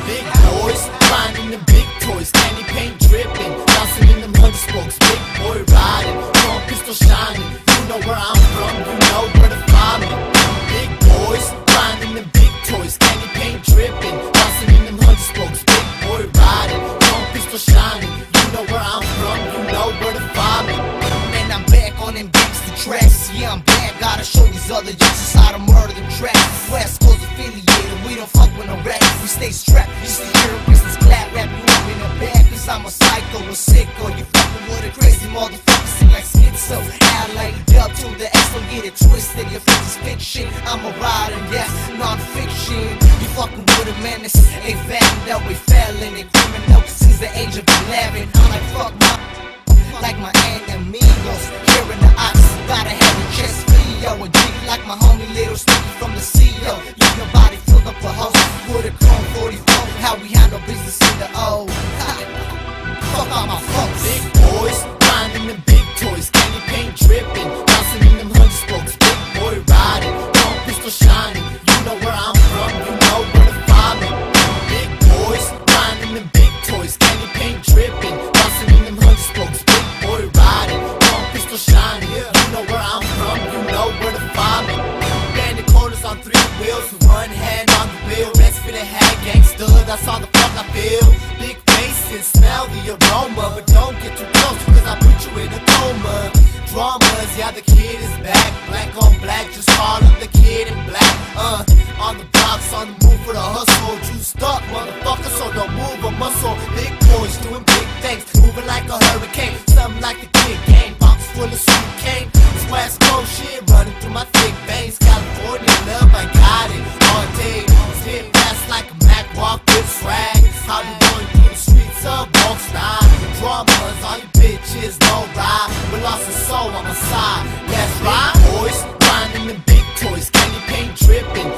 Big boys, grinding the big toys, candy paint dripping, bouncing in them 100 spokes, big boy riding, chrome pistol shining. You know where I'm from, you know where to find me. Big boys, grinding the big toys, candy paint dripping, bouncing in them 100 spokes, big boy riding, chrome pistol shining. You know where I'm from, you know where to find me. Man, I'm back on them gangsta tracks. Yeah, I'm back, gotta show these other youngsters how to murder them tracks. West Coast affiliated, we don't fuck with no rap. We stay strapped, used to hear a business clap, rap you up in the back. Cause I'm a psycho, a sicko. You fucking with a crazy motherfucker, sing like schizo. Add like dub to the X, don't get it twisted. Your face is fiction, I'm a rider, yes, non-fiction. You fucking with a menace, a vandal, a felon, a criminal since the age of 11. I'm like fuck like my enemigos, here in the ox, gotta have a chest Leo, a G like my homie Little Sticky from the CEO. Leave your body filled up a host with a chrome 44. How we handle business in the O. Fuck all my folks. Big boys, grinding the big toys, candy paint dripping, bouncing in them 100 spokes, big boy riding, chrome pistol shining. You know where I'm from, you know where to find me. Big boys, grinding the big toys, candy paint dripping, bouncing in them 100 spokes, big boy riding, chrome pistol shining. You know where I'm from, you know where to find me. Bandit corners on 3 wheels, one hand on the wheel, rest for the hat gangster, that's all the fuck I feel. Big faces, smell the aroma, but don't get too close cause I put you in a coma. Dramas, yeah, the kid is back, black on black, just call him the kid in black. On the blocks, on the move for the hustle, juiced up, motherfucker, so don't move a muscle. Big boys doing big things, moving like a hurricane, something like the Kid Game, box full of sweet cane. This West Coast shit running through my thick veins, California love, I got it all day. Spit fast like a Mac, walk with swag. How we going through the streets of Bronx-9? Dramas, all you bitches don't ride. We lost a soul on my side, that's right. Boys, grinding the big toys, candy paint dripping,